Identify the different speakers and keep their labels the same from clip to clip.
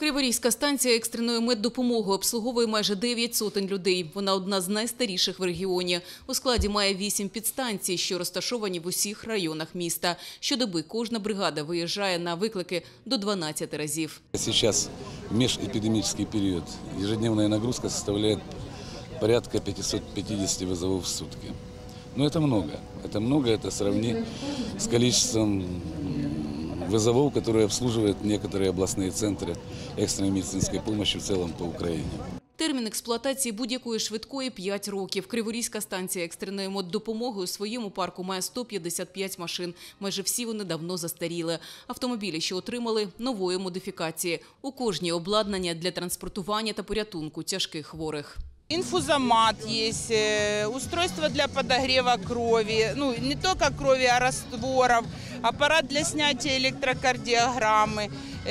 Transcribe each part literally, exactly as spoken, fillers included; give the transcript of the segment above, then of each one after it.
Speaker 1: Криворізька станція екстреної меддопомоги обслуговує майже дев'ять сотень людей. Вона одна з найстаріших в регіоні. У складі має вісім підстанцій, що розташовані в усіх районах міста. Щодоби кожна бригада виїжджає на виклики до дванадцяти разів.
Speaker 2: Сейчас в межэпидемический период ежедневная нагрузка составляет порядка пятисот пятидесяти вызовов в сутки. Но это много. Это много, это сравни с количеством вызовов, которые обслуживают некоторые областные центры экстренной медицинской помощи в целом по Украине.
Speaker 1: Термін експлуатації будь-якої швидкої – п'ять років. Криворізька станція екстреної меддопомоги у своєму парку має сто п'ятдесят п'ять машин. Майже всі вони давно застаріли. Автомобілі, що отримали нової модифікації. У кожній обладнання для транспортування та порятунку тяжких хворих.
Speaker 3: Инфузомат есть, устройство для подогрева крови, ну не только крови, а растворов, аппарат для снятия электрокардиограммы,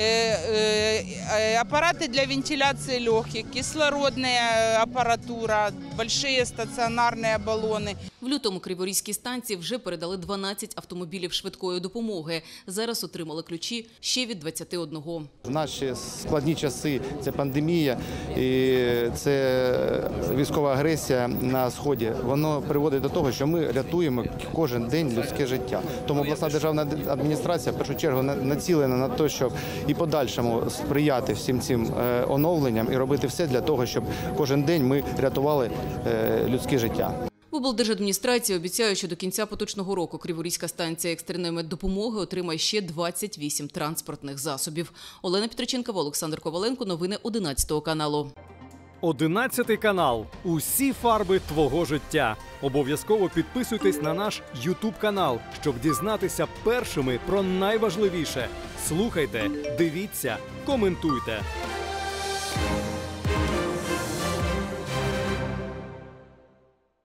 Speaker 3: аппараты для вентиляции легких, кислородная аппаратура, большие стационарные баллоны.
Speaker 1: В лютому Криворізькій станції вже передали дванадцять автомобілів швидкої допомоги. Зараз отримали ключі ще від двадцяти одного.
Speaker 4: В наші складні часи – це пандемія і це військова агресія на Сході. Воно приводить до того, що ми рятуємо кожен день людське життя. Тому обласна державна адміністрація в першу чергу націлена на те, щоб і подальшому сприяти всім цим оновленням і робити все для того, щоб кожен день ми рятували людське життя.
Speaker 1: В облдержадміністрації обіцяють, що до кінця поточного року Криворізька станція екстреної меддопомоги отримає ще двадцять вісім транспортних засобів. Олена Петриченкова, Олександр Коваленко. Новини одинадцятого каналу.
Speaker 5: одинадцятий канал. Усі фарби твого життя. Обов'язково підписуйтесь на наш ютуб канал, щоб дізнатися першими про найважливіше. Слухайте, дивіться, коментуйте.